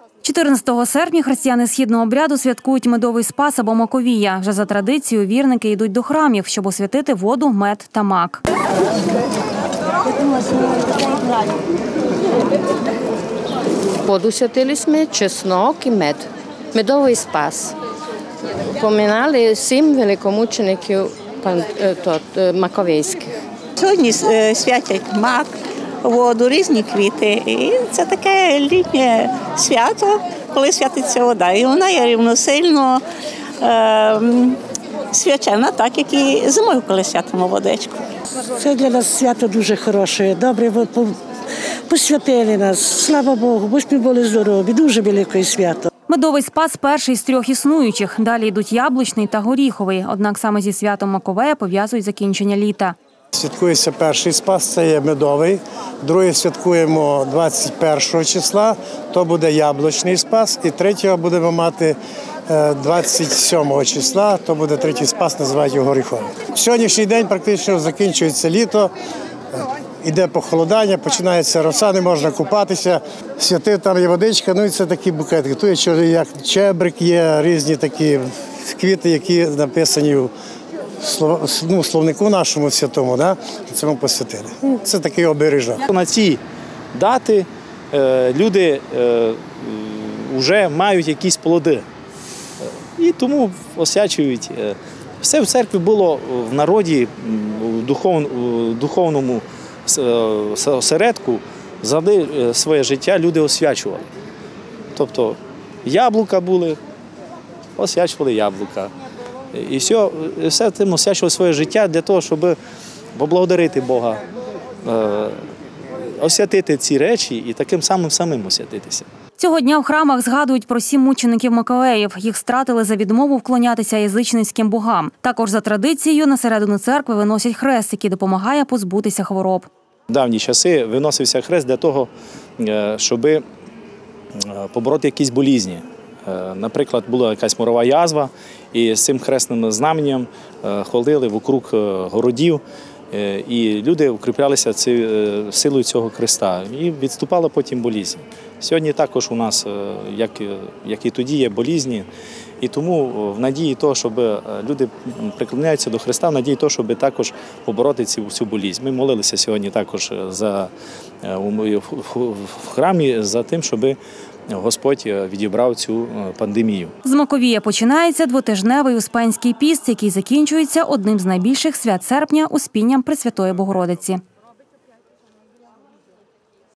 14 серпня християни східного обряду святкують медовий спас або маковія. Вже за традицією вірники йдуть до храмів, щоб освятити воду, мед та мак. Воду святили ми, чеснок і мед. Медовий спас. Поминали 7 великомучеників маковейських. Сьогодні святять мак, воду, різні квіти. І це таке літнє свято, коли святиться вода. І вона є рівносильно свячена, так як і зимою, коли святимо водичку. Це для нас свято дуже хороше. Добре, посвятили нас. Слава Богу, бо ми були здорові. Дуже велике свято. Медовий спас – перший з 3 існуючих. Далі йдуть яблучний та горіховий. Однак саме зі святом Маковея пов'язують закінчення літа. Святкується перший спас, це є медовий. Другий святкуємо 21 числа, то буде яблучний спас. І третього будемо мати 27 числа, то буде третій спас, називають його горіховий. Сьогоднішній день практично закінчується літо, іде похолодання, починається роса, не можна купатися. Святив, там є водичка, ну і це такі букетики. Тут є як чебрик, є різні такі квіти, які написані в словнику нашому святому, да? Це ми посвятили. Це такий обережок. На ці дати люди вже мають якісь плоди і тому освячують. Все в церкві було в народі, в духовному осередку, завжди своє життя люди освячували. Тобто яблука були, освячували яблука. І все тим освячували своє життя для того, щоб поблагодарити Бога, освятити ці речі і таким самим освятитися. Цього дня в храмах згадують про 7 мучеників Маковеїв. Їх стратили за відмову вклонятися язичницьким богам. Також за традицією на середину церкви виносять хрест, який допомагає позбутися хвороб. В давні часи виносився хрест для того, щоб побороти якісь болізні. Наприклад, була якась морова язва, і з цим хресним знаменем ходили вокруг городів, і люди укріплялися силою цього хреста, і відступала потім болізнь. Сьогодні також у нас, як і тоді, є болізні, і тому в надії того, щоб люди приклоняються до Христа, в надії того, щоб також побороти цю болізнь. Ми молилися сьогодні також в храмі за тим, щоб Господь відібрав цю пандемію. З Маковія починається двотижневий Успенський піст, який закінчується одним з найбільших свят серпня – Успінням Пресвятої Богородиці.